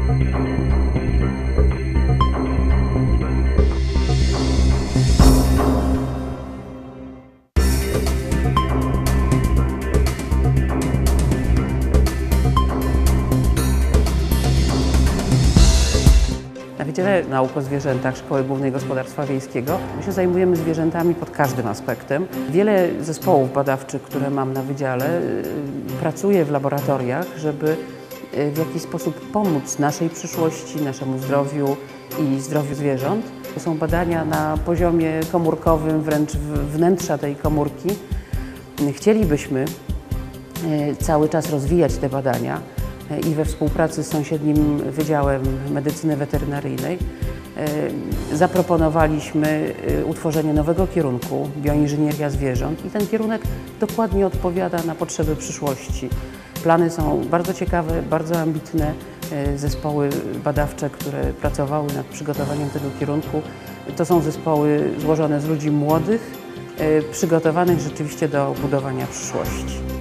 Na Wydziale Nauk o Zwierzętach Szkoły Głównej Gospodarstwa Wiejskiego my się zajmujemy zwierzętami pod każdym aspektem. Wiele zespołów badawczych, które mam na wydziale, pracuje w laboratoriach, żeby w jakiś sposób pomóc naszej przyszłości, naszemu zdrowiu i zdrowiu zwierząt. To są badania na poziomie komórkowym, wręcz wnętrza tej komórki. Chcielibyśmy cały czas rozwijać te badania i we współpracy z sąsiednim Wydziałem Medycyny Weterynaryjnej zaproponowaliśmy utworzenie nowego kierunku bioinżynieria zwierząt i ten kierunek dokładnie odpowiada na potrzeby przyszłości. Plany są bardzo ciekawe, bardzo ambitne. Zespoły badawcze, które pracowały nad przygotowaniem tego kierunku, to są zespoły złożone z ludzi młodych, przygotowanych rzeczywiście do budowania przyszłości.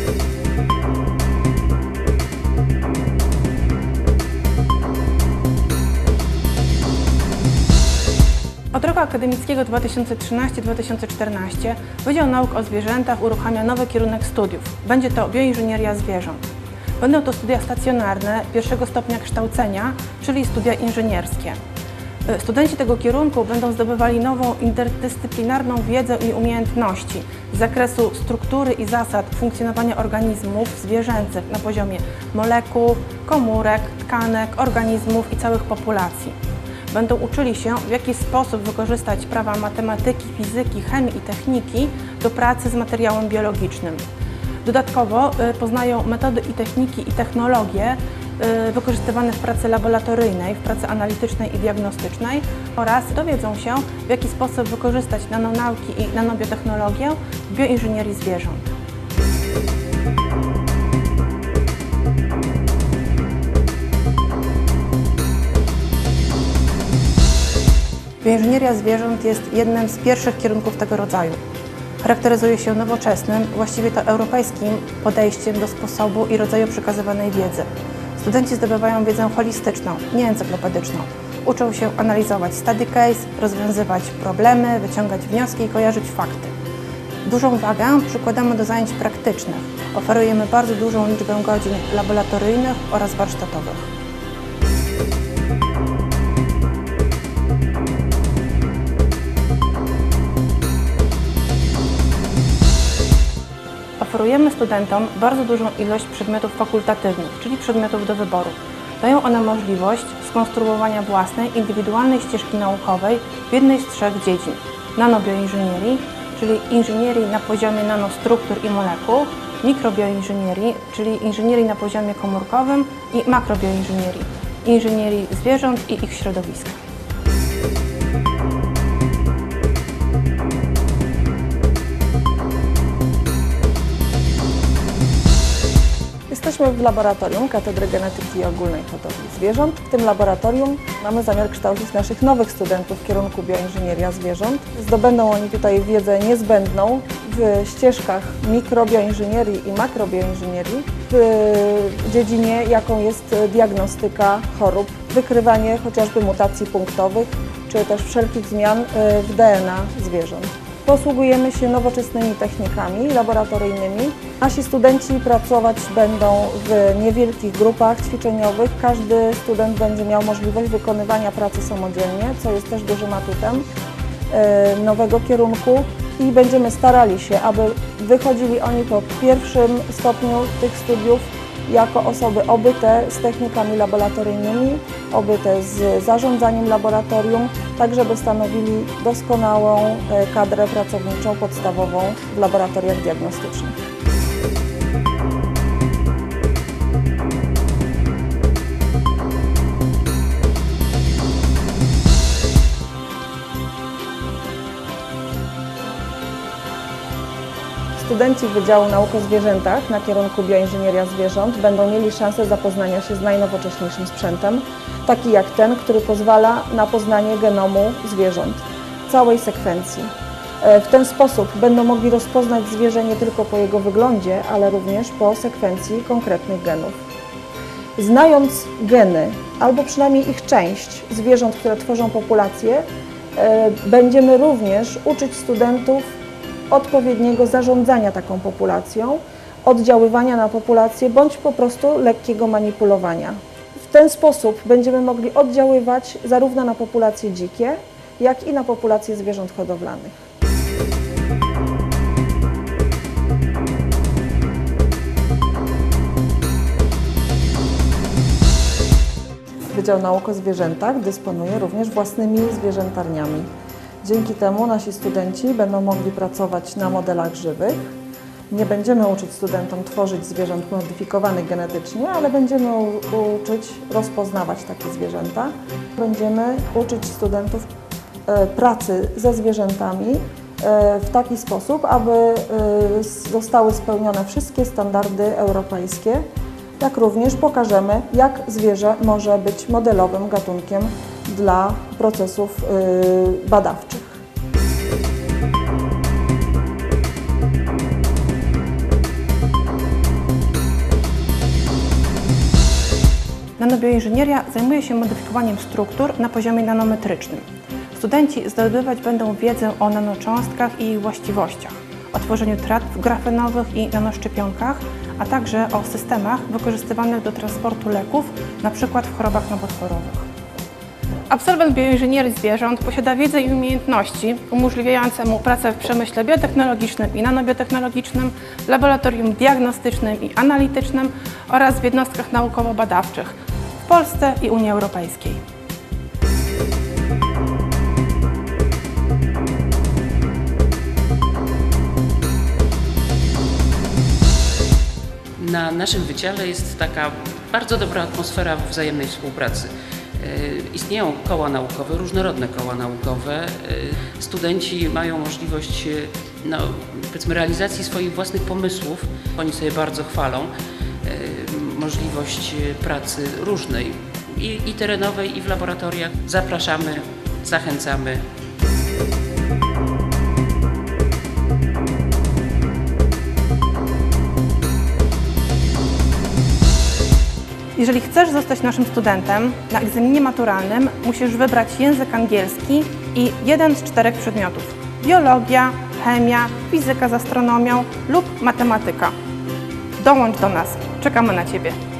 Od roku akademickiego 2013-2014 Wydział Nauk o Zwierzętach uruchamia nowy kierunek studiów. Będzie to bioinżynieria zwierząt. Będą to studia stacjonarne pierwszego stopnia kształcenia, czyli studia inżynierskie. Studenci tego kierunku będą zdobywali nową interdyscyplinarną wiedzę i umiejętności z zakresu struktury i zasad funkcjonowania organizmów zwierzęcych na poziomie molekuł, komórek, tkanek, organizmów i całych populacji. Będą uczyli się, w jaki sposób wykorzystać prawa matematyki, fizyki, chemii i techniki do pracy z materiałem biologicznym. Dodatkowo poznają metody i techniki i technologie wykorzystywane w pracy laboratoryjnej, w pracy analitycznej i diagnostycznej oraz dowiedzą się, w jaki sposób wykorzystać nanonauki i nanobiotechnologię w bioinżynierii zwierząt. Bioinżynieria zwierząt jest jednym z pierwszych kierunków tego rodzaju. Charakteryzuje się nowoczesnym, właściwie to europejskim podejściem do sposobu i rodzaju przekazywanej wiedzy. Studenci zdobywają wiedzę holistyczną, nie encyklopedyczną. Uczą się analizować study case, rozwiązywać problemy, wyciągać wnioski i kojarzyć fakty. Dużą wagę przykładamy do zajęć praktycznych. Oferujemy bardzo dużą liczbę godzin laboratoryjnych oraz warsztatowych. Oferujemy studentom bardzo dużą ilość przedmiotów fakultatywnych, czyli przedmiotów do wyboru. Dają one możliwość skonstruowania własnej, indywidualnej ścieżki naukowej w jednej z trzech dziedzin: nanobioinżynierii, czyli inżynierii na poziomie nanostruktur i molekuł, mikrobioinżynierii, czyli inżynierii na poziomie komórkowym i makrobioinżynierii, inżynierii zwierząt i ich środowiska. Jesteśmy w laboratorium Katedry Genetyki i Ogólnej Hodowli Zwierząt. W tym laboratorium mamy zamiar kształcić naszych nowych studentów w kierunku bioinżynieria zwierząt. Zdobędą oni tutaj wiedzę niezbędną w ścieżkach mikrobioinżynierii i makrobioinżynierii, w dziedzinie, jaką jest diagnostyka chorób, wykrywanie chociażby mutacji punktowych, czy też wszelkich zmian w DNA zwierząt. Posługujemy się nowoczesnymi technikami laboratoryjnymi. Nasi studenci pracować będą w niewielkich grupach ćwiczeniowych. Każdy student będzie miał możliwość wykonywania pracy samodzielnie, co jest też dużym atutem nowego kierunku i będziemy starali się, aby wychodzili oni po pierwszym stopniu tych studiów jako osoby obyte z technikami laboratoryjnymi, obyte z zarządzaniem laboratorium, tak żeby stanowili doskonałą kadrę pracowniczą podstawową w laboratoriach diagnostycznych. Studenci Wydziału Nauk o Zwierzętach na kierunku bioinżynieria zwierząt będą mieli szansę zapoznania się z najnowocześniejszym sprzętem, taki jak ten, który pozwala na poznanie genomu zwierząt, całej sekwencji. W ten sposób będą mogli rozpoznać zwierzę nie tylko po jego wyglądzie, ale również po sekwencji konkretnych genów. znając geny, albo przynajmniej ich część zwierząt, które tworzą populację, będziemy również uczyć studentów odpowiedniego zarządzania taką populacją, oddziaływania na populację bądź po prostu lekkiego manipulowania. W ten sposób będziemy mogli oddziaływać zarówno na populacje dzikie, jak i na populacje zwierząt hodowlanych. Wydział Nauk o Zwierzętach dysponuje również własnymi zwierzętarniami. Dzięki temu nasi studenci będą mogli pracować na modelach żywych. Nie będziemy uczyć studentom tworzyć zwierząt modyfikowanych genetycznie, ale będziemy uczyć rozpoznawać takie zwierzęta. Będziemy uczyć studentów pracy ze zwierzętami w taki sposób, aby zostały spełnione wszystkie standardy europejskie. Jak również pokażemy, jak zwierzę może być modelowym gatunkiem dla procesów badawczych. Nanobioinżynieria zajmuje się modyfikowaniem struktur na poziomie nanometrycznym. Studenci zdobywać będą wiedzę o nanocząstkach i ich właściwościach, o tworzeniu tratw grafenowych i nanoszczepionkach, a także o systemach wykorzystywanych do transportu leków, np. w chorobach nowotworowych. Absolwent bioinżynierii zwierząt posiada wiedzę i umiejętności umożliwiające mu pracę w przemyśle biotechnologicznym i nanobiotechnologicznym, w laboratorium diagnostycznym i analitycznym oraz w jednostkach naukowo-badawczych w Polsce i Unii Europejskiej. Na naszym wydziale jest taka bardzo dobra atmosfera wzajemnej współpracy. Istnieją koła naukowe, różnorodne koła naukowe. Studenci mają możliwość powiedzmy realizacji swoich własnych pomysłów. Oni sobie bardzo chwalą możliwość pracy różnej i terenowej, i w laboratoriach. Zapraszamy, zachęcamy. Jeżeli chcesz zostać naszym studentem, na egzaminie maturalnym musisz wybrać język angielski i jeden z 4 przedmiotów: biologia, chemia, fizyka z astronomią lub matematyka. Dołącz do nas, czekamy na Ciebie.